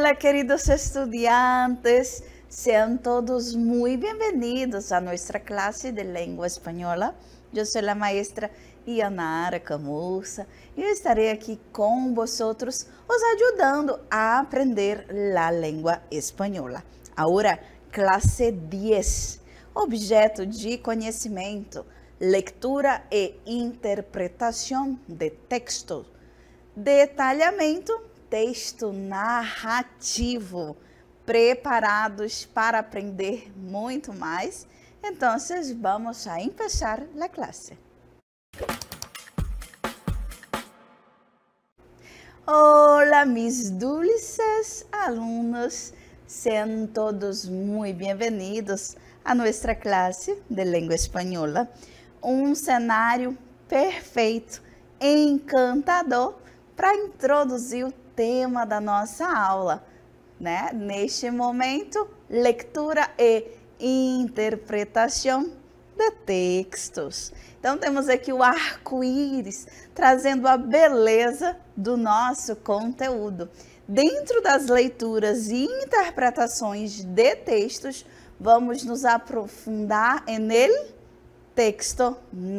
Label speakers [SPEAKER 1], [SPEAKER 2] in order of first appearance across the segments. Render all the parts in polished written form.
[SPEAKER 1] Hola, queridos estudiantes, sean todos muy bienvenidos a nuestra clase de lengua española. Yo soy la maestra Ianara Camussa e eu estarei aqui com vosotros, os ajudando a aprender a língua espanhola. Agora, classe 10, objeto de conhecimento, leitura e interpretação de texto, detalhamento, texto narrativo. Preparados para aprender muito mais? Então, vamos a empezar a classe. Hola, mis dulces alunos, sean todos muy bienvenidos a nuestra clase de língua espanhola. Um cenário perfeito, encantador para introduzir o tema da nossa aula, né? Neste momento, leitura e interpretação de textos. Então, temos aqui o arco-íris, trazendo a beleza do nosso conteúdo. Dentro das leituras e interpretações de textos, vamos nos aprofundar no texto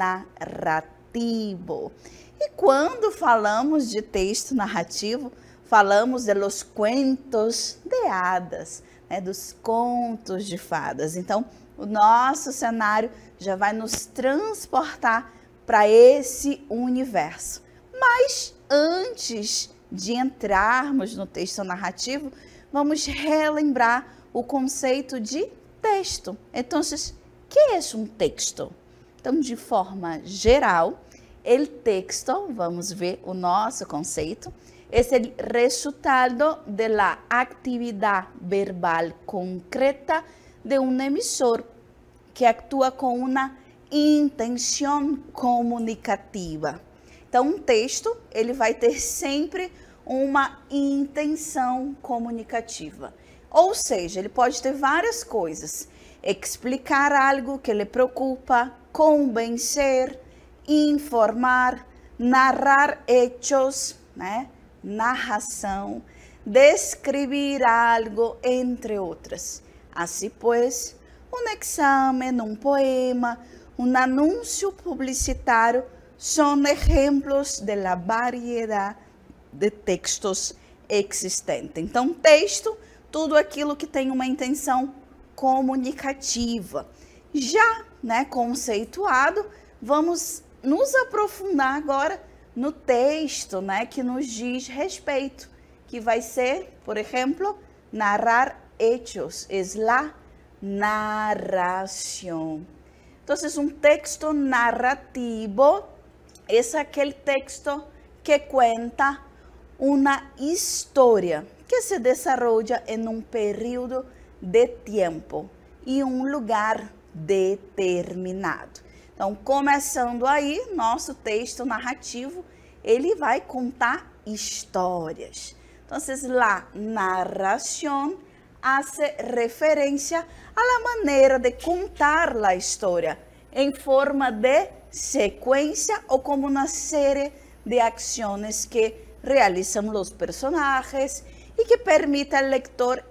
[SPEAKER 1] narrativo. E quando falamos de texto narrativo, falamos de los cuentos de hadas, né, dos contos de fadas. Então, o nosso cenário já vai nos transportar para esse universo. Mas antes de entrarmos no texto narrativo, vamos relembrar o conceito de texto. Então, o que é um texto? Então, de forma geral, o texto, vamos ver o nosso conceito, é o resultado da atividade verbal concreta de um emissor que atua com uma intenção comunicativa. Então, um texto, ele vai ter sempre uma intenção comunicativa. Ou seja, ele pode ter várias coisas. Explicar algo que lhe preocupa, convencer, informar, narrar hechos, né? Narração, descrever algo, entre outras. Assim, pois, um exame, um poema, um anúncio publicitário são exemplos da variedade de textos existentes. Então, texto, tudo aquilo que tem uma intenção comunicativa. Já, né, conceituado, vamos nos aprofundar agora no texto, né, que nos diz respeito, que vai ser, por exemplo, narrar hechos, es la narración. Entonces, um texto narrativo é aquele texto que conta uma história que se desarrolla em um período de tempo e um lugar determinado. Então, começando aí, nosso texto narrativo, ele vai contar histórias. Então, la narración hace referência à maneira de contar a história em forma de sequência ou como uma série de ações que realizam os personagens e que permite ao leitor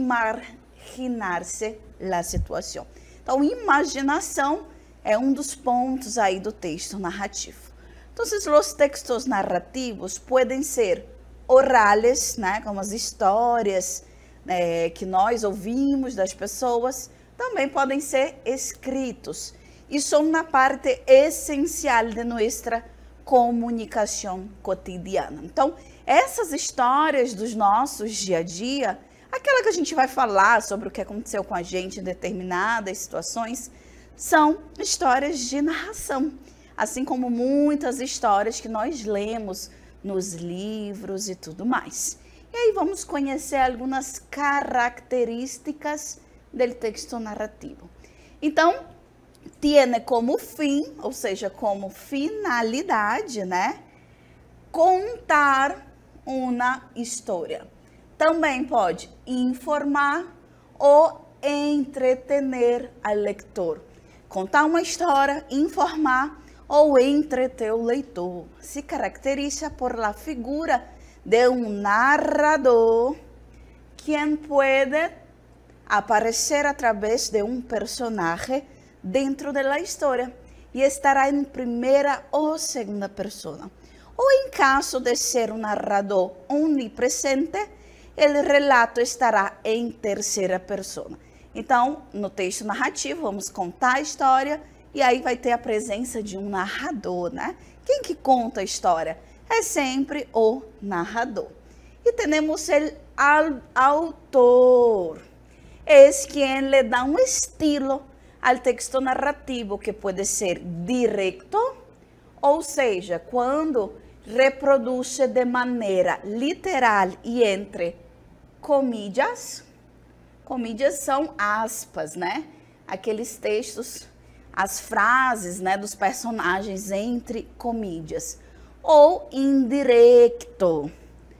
[SPEAKER 1] imaginar-se a situação. Então, imaginação é um dos pontos aí do texto narrativo. Então, os textos narrativos podem ser orales, né, como as histórias que nós ouvimos das pessoas, também podem ser escritos e são uma parte essencial de nossa comunicação cotidiana. Então, essas histórias dos nossos dia a dia, aquela que a gente vai falar sobre o que aconteceu com a gente em determinadas situações, são histórias de narração, assim como muitas histórias que nós lemos nos livros e tudo mais. E aí vamos conhecer algumas características do texto narrativo. Então, tiene como fim, ou seja, como finalidade, né, contar uma história. Também pode informar ou entretener ao leitor. Contar uma história, informar ou entreter o leitor. Se caracteriza por la figura de um narrador quien puede aparecer a través de un personaje dentro de la historia y estará en primera o segunda persona. O en caso de ser un narrador onipresente, el relato estará em terceira persona. Então, no texto narrativo, vamos contar a história e aí vai ter a presença de um narrador, né? Quem que conta a história? É sempre o narrador. E temos o autor. Es quien le da un estilo al texto narrativo que pode ser direto, ou seja, quando reproduz de maneira literal e entre comillas. Comillas são aspas, né? Aqueles textos, as frases, né, dos personagens entre comillas. Ou indirecto,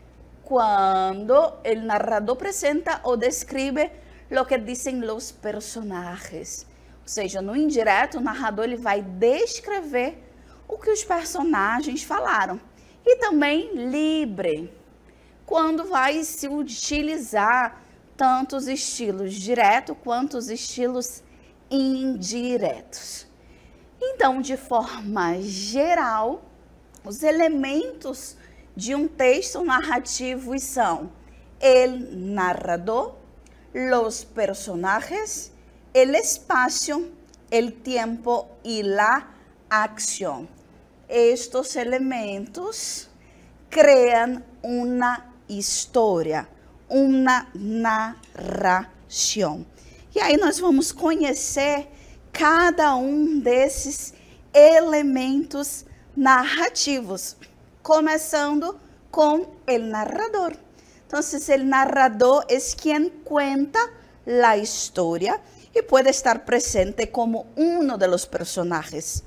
[SPEAKER 1] quando o narrador apresenta ou descreve lo que dizem os personagens. Ou seja, no indireto, o narrador ele vai descrever o que os personagens falaram. E também livre, quando vai se utilizar tanto os estilos direto quanto os estilos indiretos. Então, de forma geral, os elementos de um texto narrativo são o narrador, los personajes, el espacio, el tiempo y la acción. Estos elementos crean una historia, uma narração. E aí nós vamos conhecer cada um desses elementos narrativos, começando com o narrador. Então, o narrador é quem conta a história e pode estar presente como um dos personagens.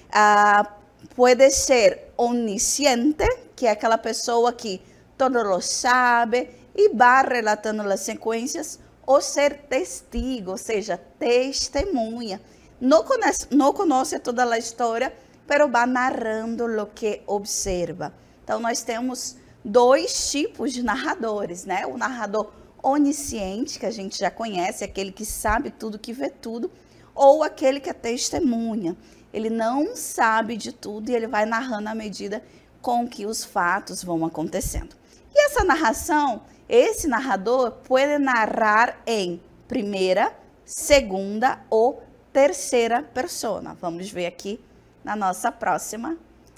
[SPEAKER 1] Pode ser onisciente, que é aquela pessoa que todo lo sabe e vai relatando as sequências, ou ser testigo, ou seja, testemunha. Não conhece toda a história, mas vai narrando o que observa. Então, nós temos dois tipos de narradores, né? O narrador onisciente, que a gente já conhece, aquele que sabe tudo, que vê tudo, ou aquele que é testemunha. Ele não sabe de tudo e ele vai narrando à medida com que os fatos vão acontecendo. E essa narração, esse narrador pode narrar em primeira, segunda ou terceira persona. Vamos ver aqui na nossa próxima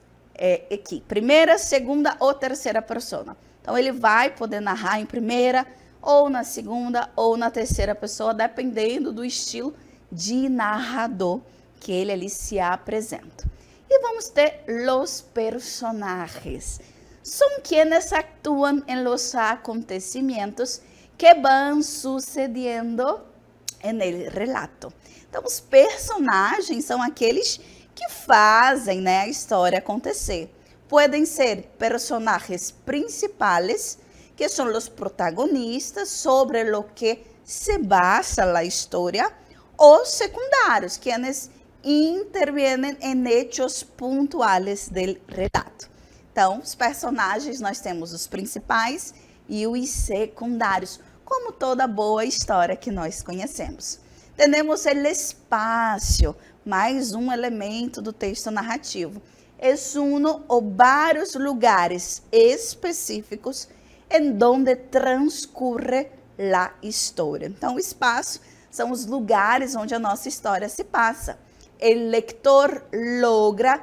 [SPEAKER 1] aqui. Primeira, segunda ou terceira persona. Então, ele vai poder narrar em primeira, ou na segunda, ou na terceira pessoa, dependendo do estilo de narrador que ele ali se apresenta. E vamos ter los personajes. São quienes actúan en los acontecimientos que van sucediendo en el relato. Então, os personagens são aqueles que fazem, né, a história acontecer. Podem ser personagens principais, que são os protagonistas, sobre lo que se basa a história, ou secundários, quienes intervienen en hechos pontuales del relato. Então, os personagens, nós temos os principais e os secundários, como toda boa história que nós conhecemos. Temos o espaço, mais um elemento do texto narrativo. É um ou vários lugares específicos em donde transcurre a história. Então, o espaço são os lugares onde a nossa história se passa. O leitor logra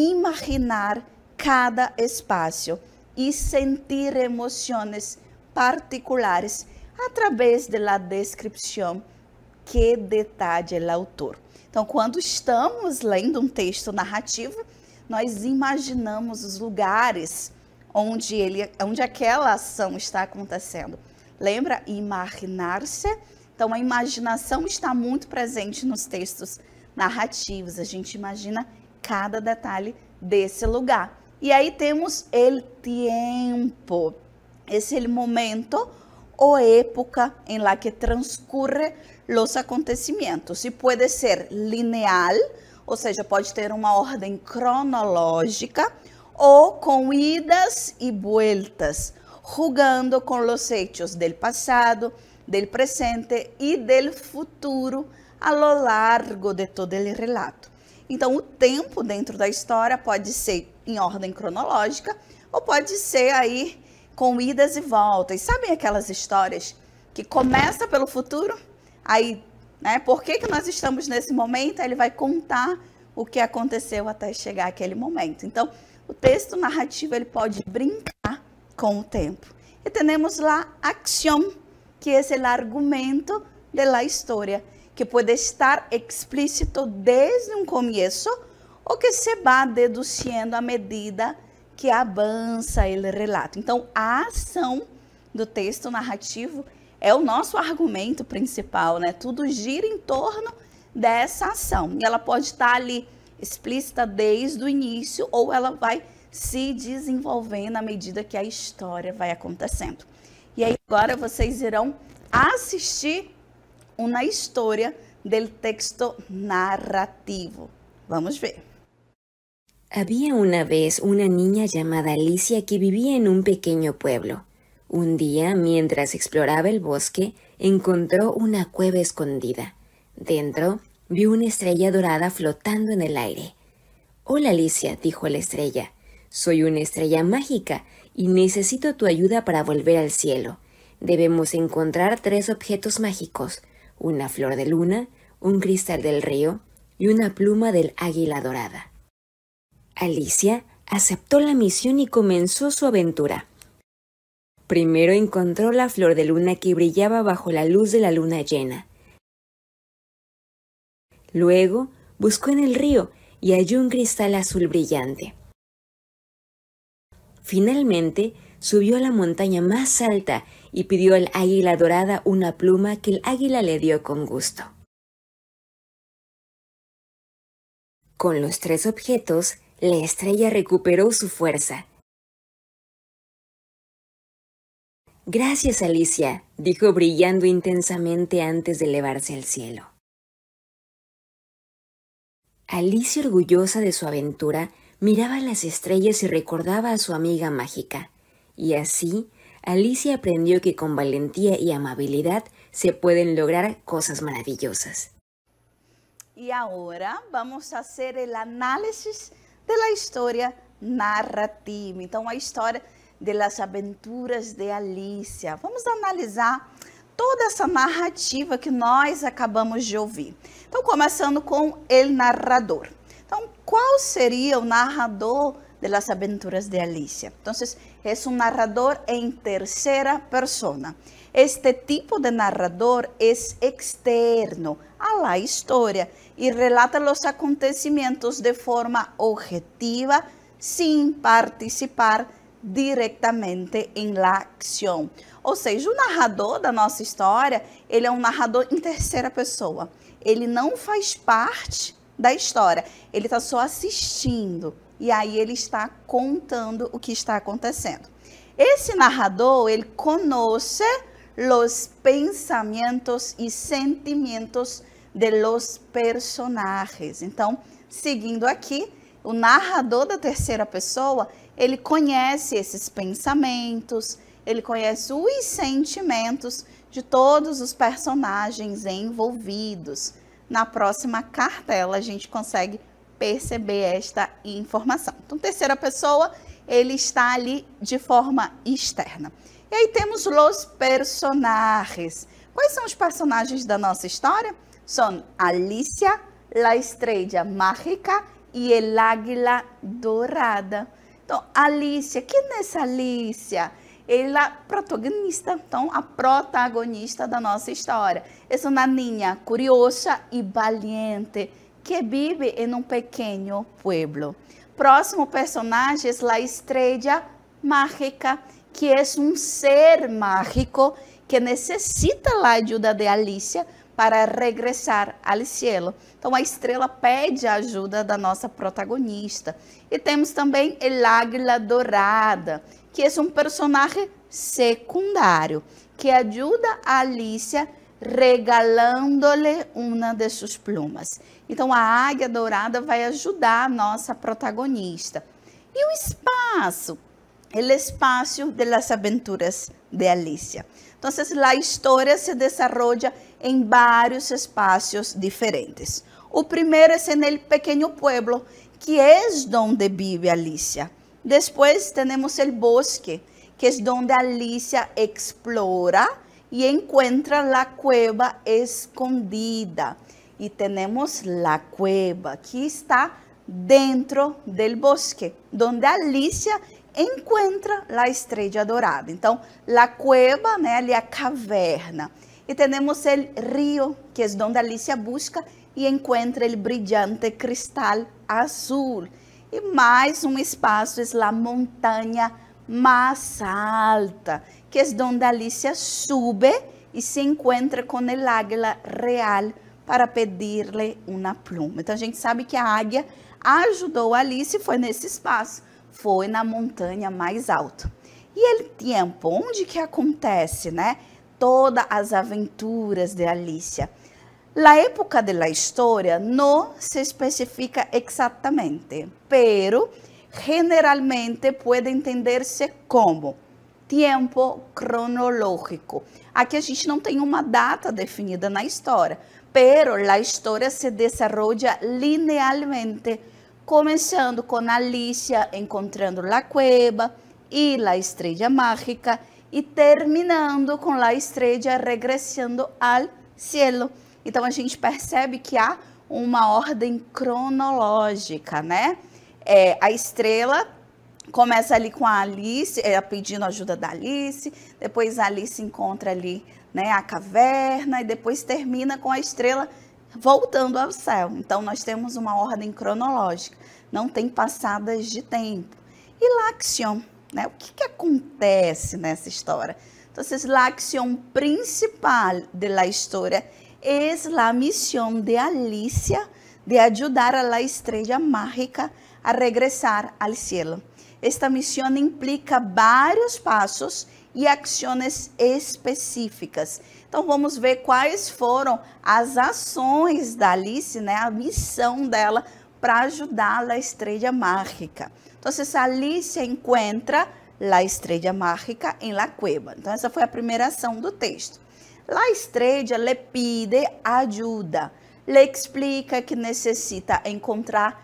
[SPEAKER 1] imaginar cada espaço e sentir emoções particulares através da descrição que detalha o autor. Então, quando estamos lendo um texto narrativo, nós imaginamos os lugares onde aquela ação está acontecendo. Lembra? Imaginar-se. Então, a imaginação está muito presente nos textos narrativos. A gente imagina cada detalhe desse lugar. E aí temos o tempo. Esse é o momento ou época em la que transcurre os acontecimentos. E pode ser lineal, ou seja, pode ter uma ordem cronológica, ou com idas e vueltas, jugando com os hechos del passado, del presente e del futuro a lo largo de todo o relato. Então, o tempo dentro da história pode ser em ordem cronológica ou pode ser aí com idas e voltas. Sabem aquelas histórias que começa pelo futuro, aí, né, por que nós estamos nesse momento? Aí ele vai contar o que aconteceu até chegar aquele momento. Então, o texto narrativo ele pode brincar com o tempo. E temos lá acción, que é o argumento de la história, que pode estar explícito desde um começo ou que se va deduzindo à medida que avança o relato. Então, a ação do texto narrativo é o nosso argumento principal, né? Tudo gira em torno dessa ação. E ela pode estar ali explícita desde o início ou ela vai se desenvolvendo à medida que a história vai acontecendo. E aí agora vocês irão assistir uma história del texto narrativo. Vamos ver.
[SPEAKER 2] Había una vez una niña llamada Alicia que vivía en un pequeño pueblo. Un día, mientras exploraba el bosque, encontró una cueva escondida. Dentro, vio una estrella dorada flotando en el aire. «Hola, Alicia», dijo la estrella. «Soy una estrella mágica y necesito tu ayuda para volver al cielo. Debemos encontrar 3 objetos mágicos, una flor de luna, un cristal del río y una pluma del águila dorada». Alicia aceptó la misión y comenzó su aventura. Primero encontró la flor de luna que brillaba bajo la luz de la luna llena. Luego buscó en el río y halló un cristal azul brillante. Finalmente subió a la montaña más alta y pidió al águila dorada una pluma que el águila le dio con gusto. Con los 3 objetos, la estrella recuperó su fuerza. «Gracias, Alicia», dijo brillando intensamente antes de elevarse al cielo. Alicia, orgullosa de su aventura, miraba las estrellas y recordaba a su amiga mágica. Y así, Alicia aprendió que con valentía y amabilidad se pueden lograr cosas maravillosas.
[SPEAKER 1] E agora vamos fazer o análisis da história narrativa. Então, a história das aventuras de Alicia. Vamos analisar toda essa narrativa que nós acabamos de ouvir. Então, começando com o narrador. Então, qual seria o narrador das aventuras de Alicia? Então, é um narrador em terceira persona. Este tipo de narrador é externo a la história e relata os acontecimentos de forma objetiva, sem participar diretamente em la acción. Ou seja, o narrador da nossa história, ele é um narrador em terceira pessoa. Ele não faz parte da história, ele está só assistindo. E aí ele está contando o que está acontecendo. Esse narrador, ele conhece os pensamentos e sentimentos de los personagens. Então, seguindo aqui, o narrador da terceira pessoa, ele conhece esses pensamentos, ele conhece os sentimentos de todos os personagens envolvidos. Na próxima cartela, a gente consegue perceber esta informação. Então, terceira pessoa, ele está ali de forma externa. E aí temos os personagens. Quais são os personagens da nossa história? São Alicia, la estrella mágica e el águila dorada. Então, Alicia, quem é essa Alicia? Ela é protagonista, então a protagonista da nossa história. É uma niña curiosa e valiente que vive em um pequeno pueblo. Próximo personagem é a estrella mágica, que é um ser mágico que necessita a ajuda de Alicia para regressar ao cielo. Então, a estrela pede a ajuda da nossa protagonista. E temos também el águila dorada, que é um personagem secundário, que ajuda a Alicia regalando-lhe uma de suas plumas. Então, a águia dourada vai ajudar a nossa protagonista. E o espaço? el espacio de las aventuras de Alicia. Entonces, la historia se desarrolla en varios espacios diferentes. O primero es en el pequeño pueblo, que es donde vive Alicia. Después tenemos el bosque, que es donde Alicia explora y encuentra la cueva escondida. Y tenemos la cueva, que está dentro del bosque, donde Alicia encontra a estrela dourada. Então, a cueva, né, ali a caverna. E temos o rio, que é onde Alicia busca e encontra o brilhante cristal azul. E mais um espaço é a montanha mais alta, que é onde Alicia sube e se encontra com o águila real para pedir-lhe uma pluma. Então, a gente sabe que a águia ajudou Alice e foi nesse espaço. Foi na montanha mais alta. E o tempo, onde que acontece, né? Todas as aventuras de Alicia. A época da história não se especifica exatamente, pero generalmente pode entender-se como tempo cronológico. Aqui a gente não tem uma data definida na história, pero a história se desenvolve linearmente, começando com Alicia encontrando a cueva e a estrela mágica e terminando com a estrela regressando ao cielo. Então a gente percebe que há uma ordem cronológica, né? A estrela começa ali com a Alice, pedindo ajuda da Alice, depois a Alice encontra ali, né, a caverna e depois termina com a estrela voltando ao céu. Então, nós temos uma ordem cronológica, não tem passadas de tempo. E la acción, né? O que acontece nessa história? Então, a acción principal da história é a missão de Alicia de ajudar a la estrella mágica a regressar ao cielo. Esta missão implica vários passos e ações específicas. Então, vamos ver quais foram as ações da Alice, né? A missão dela para ajudar a estrela mágica. Então, Alice encontra a estrela mágica em la cueva. Então, essa foi a primeira ação do texto. A estrela le pide ajuda, le explica que necessita encontrar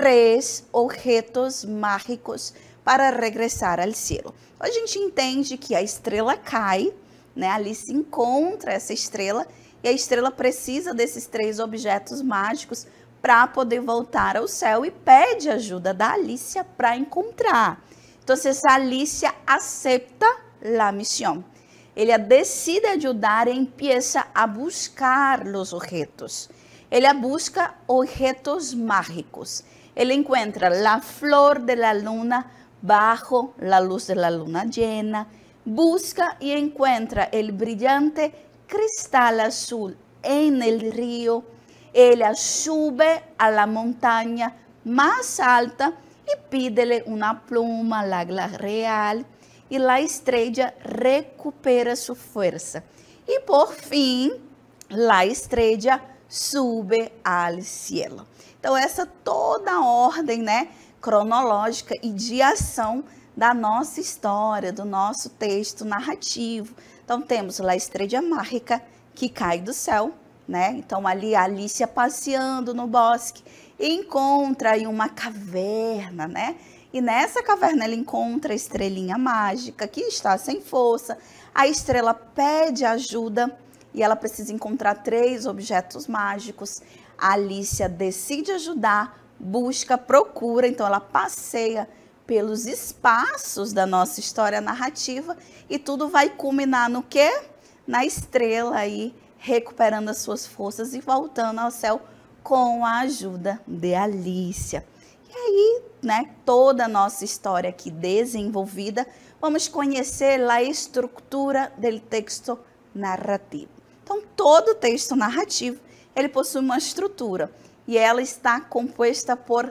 [SPEAKER 1] 3 objetos mágicos para regressar ao cielo. A gente entende que a estrela cai, né? Alice encontra essa estrela e a estrela precisa desses 3 objetos mágicos para poder voltar ao céu e pede ajuda da Alicia para encontrar. Então, a Alicia aceita a missão. Ela decide ajudar e empieza a buscar os objetos. Ela busca objetos mágicos. Ela encontra a flor de la luna bajo la luz de la luna llena, busca y encuentra el brillante cristal azul en el río. Ella sube a la montaña más alta y pídele una pluma al águila real y la estrella recupera su fuerza. Y por fin, la estrella sube al cielo. Então, essa toda a ordem, né, cronológica e de ação da nossa história, do nosso texto narrativo. Então, temos a estrela mágica que cai do céu, né? Então, ali a Alicia passeando no bosque e encontra aí uma caverna, né? E nessa caverna ela encontra a estrelinha mágica que está sem força. A estrela pede ajuda e ela precisa encontrar 3 objetos mágicos. A Alicia decide ajudar, busca, procura, então ela passeia pelos espaços da nossa história narrativa e tudo vai culminar no quê? Na estrela aí, recuperando as suas forças e voltando ao céu com a ajuda de Alicia. E aí, né, toda a nossa história aqui desenvolvida, vamos conhecer a estrutura do texto narrativo. Então, todo texto narrativo, ele possui uma estrutura e ela está composta por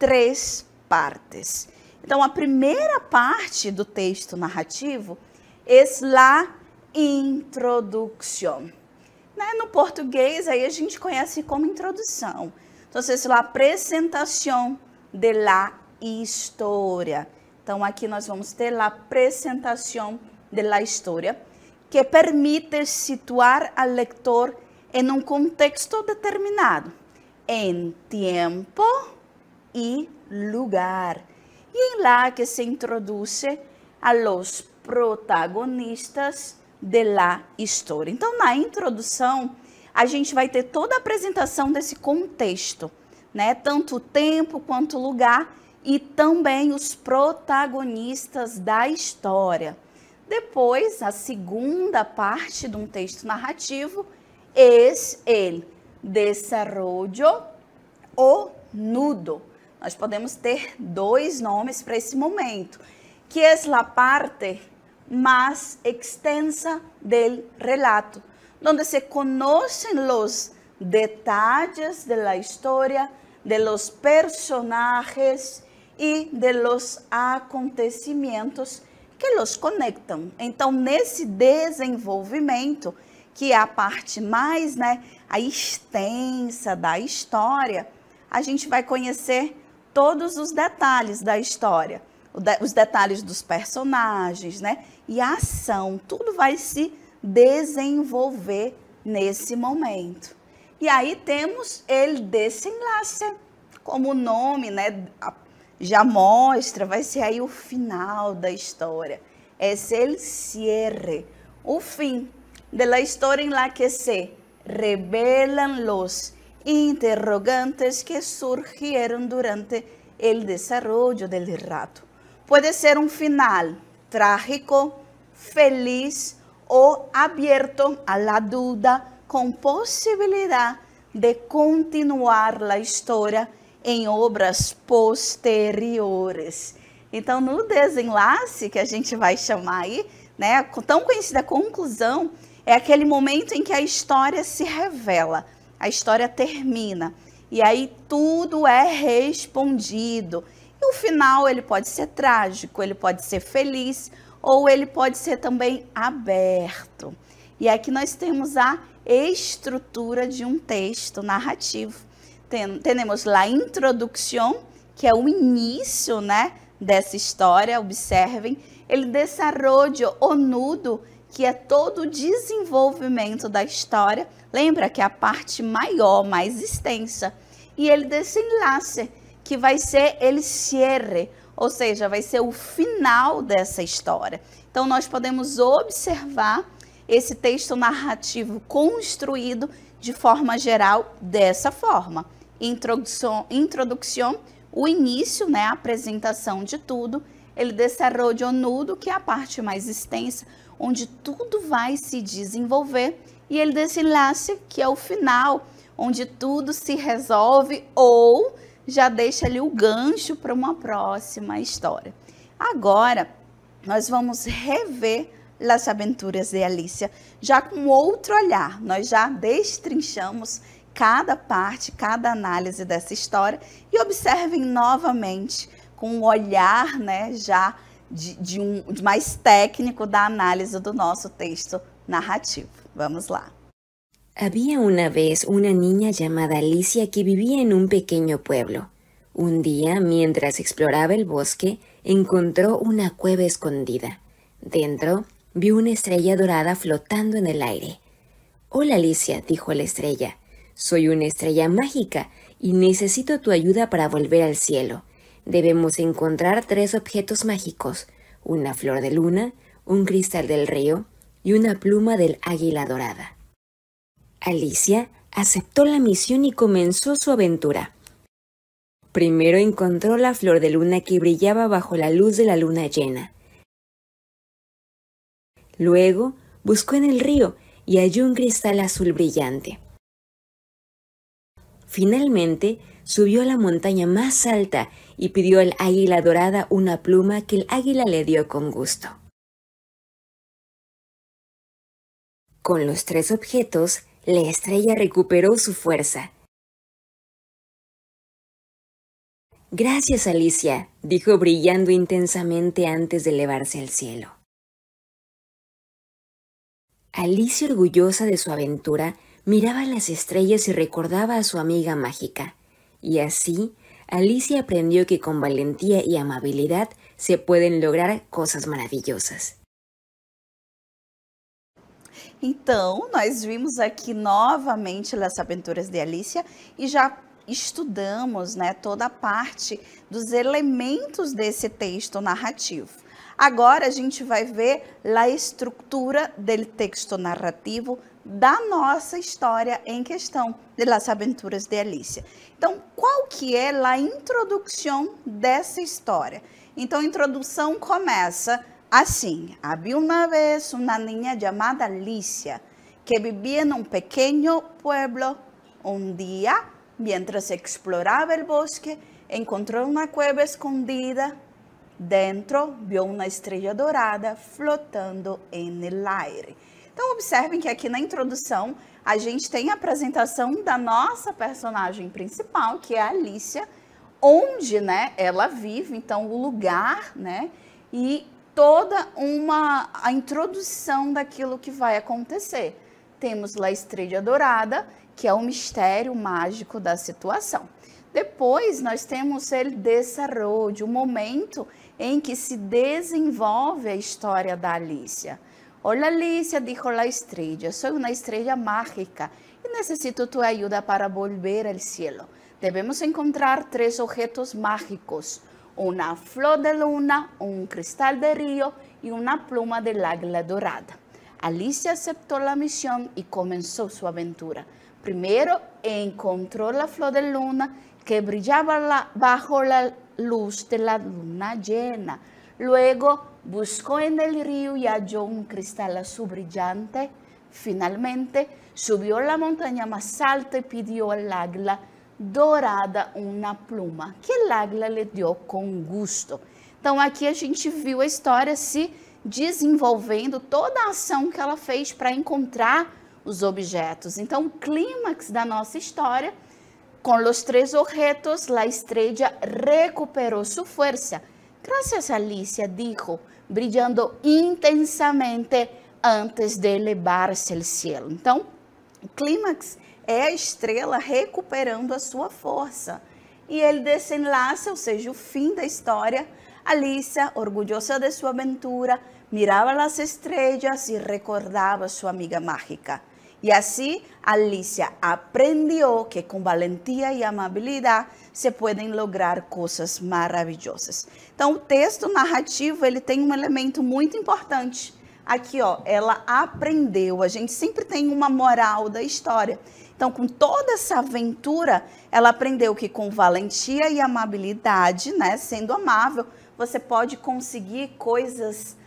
[SPEAKER 1] 3 partes. Então, a primeira parte do texto narrativo é a introdução. Né? No português, aí a gente conhece como introdução. Então, é a apresentação da história. Então, aqui nós vamos ter a apresentação da história, que permite situar al lector em um contexto determinado, em tempo e lugar, e em lá que se introduce a los protagonistas da história. Então, na introdução, a gente vai ter toda a apresentação desse contexto, né? Tanto o tempo quanto o lugar e também os protagonistas da história. Depois, a segunda parte de um texto narrativo é o desarrollo ou nudo. Nós podemos ter dois nomes para esse momento, que é a parte mais extensa do relato, onde se conhecem os detalles da história, de los personagens e de los acontecimentos que los conectam. Então, nesse desenvolvimento, que é a parte mais, a extensa da história, a gente vai conhecer todos os detalhes da história, os detalhes dos personagens, e a ação, tudo vai se desenvolver nesse momento. E aí temos o desenlace, como o nome, já mostra, vai ser aí o final da história. É o cierre, o fim da história em la que se revelan los interrogantes que surgieron durante el desarrollo del relato. Puede ser un final trágico, feliz o abierto a la duda, com possibilidade de continuar a história em obras posteriores. Então, no desenlace, que a gente vai chamar aí, tão conhecida conclusão, é aquele momento em que a história se revela, a história termina, e aí tudo é respondido. E o final, ele pode ser trágico, ele pode ser feliz, ou ele pode ser também aberto. E aqui nós temos a estrutura de um texto narrativo. Temos a introdução, que é o início, dessa história, observem. Ele desarrollo o nudo, que é todo o desenvolvimento da história. Lembra que é a parte maior, mais extensa. E ele desenlace, que vai ser el cierre, ou seja, vai ser o final dessa história. Então, nós podemos observar esse texto narrativo construído de forma geral dessa forma. Introdução, o início, a apresentação de tudo, ele desarrollo o nudo, que é a parte mais extensa, onde tudo vai se desenvolver, e ele desenlace, que é o final, onde tudo se resolve ou já deixa ali o gancho para uma próxima história. Agora, nós vamos rever Las Aventuras de Alicia, já com outro olhar. Nós já destrinchamos cada parte, cada análise dessa história, e observem novamente com um olhar, já de mais técnico da análise do nosso texto narrativo. Vamos lá.
[SPEAKER 2] Había una vez una niña llamada Alicia que vivía en un pequeño pueblo. Un día, mientras exploraba el bosque, encontró una cueva escondida. Dentro, vio una estrella dorada flotando en el aire. «Hola, Alicia», dijo la estrella. «Soy una estrella mágica y necesito tu ayuda para volver al cielo. Debemos encontrar 3 objetos mágicos, una flor de luna, un cristal del río y una pluma del águila dorada». Alicia aceptó la misión y comenzó su aventura. Primero encontró la flor de luna que brillaba bajo la luz de la luna llena. Luego buscó en el río y halló un cristal azul brillante. Finalmente subió a la montaña más alta y pidió al águila dorada una pluma que el águila le dio con gusto. Con los 3 objetos, la estrella recuperó su fuerza. «Gracias, Alicia», dijo brillando intensamente antes de elevarse al cielo. Alicia, orgullosa de su aventura, miraba las estrellas y recordaba a su amiga mágica. Y así, Alicia aprendió que con valentía y amabilidad se pueden lograr cosas maravillosas.
[SPEAKER 1] Então, nós vimos aqui novamente Las Aventuras de Alicia e já estudamos, né, toda a parte dos elementos desse texto narrativo. Agora a gente vai ver a estrutura do texto narrativo da nossa história em questão de Las Aventuras de Alicia. Então, qual que é a introdução dessa história? Então, a introdução começa assim: havia uma vez uma niña chamada Alicia que vivia em um pequeno pueblo. Um dia, mientras explorava o bosque, encontrou uma cueva escondida. Dentro, viu uma estrela dourada flotando no aire. Então, observem que aqui na introdução, a gente tem a apresentação da nossa personagem principal, que é a Alicia, onde, né, ela vive, então, o lugar, né, e toda a introdução daquilo que vai acontecer. Temos a estrela dourada, que é o mistério mágico da situação. Depois, nós temos o desenvolvimento, o momento em que se desenvolve a história da Alicia. Olha, Alicia, dijo a estrella, sou uma estrela mágica e necessito tua ajuda para volver ao cielo. Devemos encontrar 3 objetos mágicos: uma flor de luna, um cristal de río e uma pluma de águila dourada. Alicia aceptou a missão e começou sua aventura. Primeiro, encontrou a flor de luna que brillaba bajo la luz de la luna llena. Luego buscó en el río y halló un cristal azul brillante. Finalmente subió la montaña más alta y pidió al águila dourada uma pluma, que el águila le dio com gusto. Então aqui a gente viu a história se desenvolvendo, toda a ação que ela fez para encontrar os objetos. Então o clímax da nossa história, com os 3 objetos, a estrella recuperou sua força. Gracias a Alicia, dijo, brillando intensamente antes de elevar-se ao cielo. Então, o clímax é a estrela recuperando a sua força. E ele desenlace, ou seja, o fim da história, Alicia, orgulhosa de sua aventura, mirava as estrelas e recordava sua amiga mágica. E assim, Alicia aprendeu que com valentia e amabilidade se podem lograr coisas maravilhosas. Então, o texto narrativo, ele tem um elemento muito importante. Aqui, ó, ela aprendeu. A gente sempre tem uma moral da história. Então, com toda essa aventura, ela aprendeu que com valentia e amabilidade, né, sendo amável, você pode conseguir coisas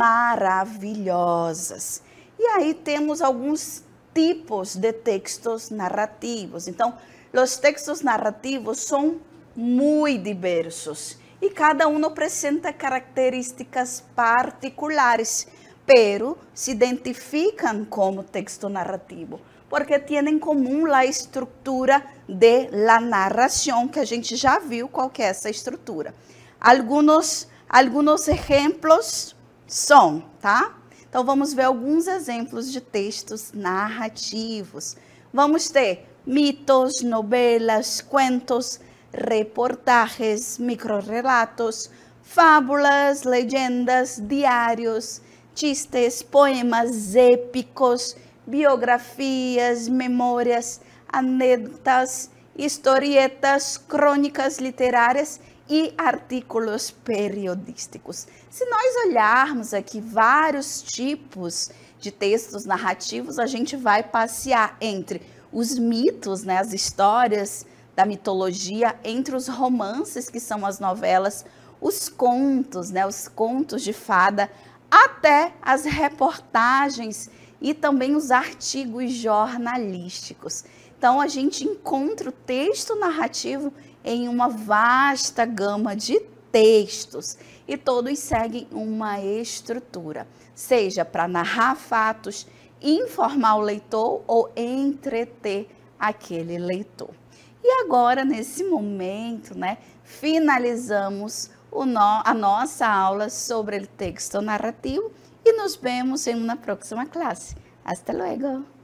[SPEAKER 1] maravilhosas. E aí temos alguns tipos de textos narrativos. Então, os textos narrativos são muito diversos e cada um apresenta características particulares, pero se identificam como texto narrativo, porque têm em comum a estrutura de la narração, que a gente já viu qual que é essa estrutura. Alguns exemplos são, tá? Então, vamos ver alguns exemplos de textos narrativos. Vamos ter mitos, novelas, contos, reportagens, microrrelatos, fábulas, legendas, diários, chistes, poemas épicos, biografias, memórias, anedotas, historietas, crônicas literárias e artículos periodísticos. Se nós olharmos aqui vários tipos de textos narrativos, a gente vai passear entre os mitos, né, as histórias da mitologia, entre os romances, que são as novelas, os contos, né, os contos de fada, até as reportagens e também os artigos jornalísticos. Então, a gente encontra o texto narrativo em uma vasta gama de textos e todos seguem uma estrutura, seja para narrar fatos, informar o leitor ou entreter aquele leitor. E agora, nesse momento, né, finalizamos a nossa aula sobre o texto narrativo e nos vemos em uma próxima classe. Hasta luego!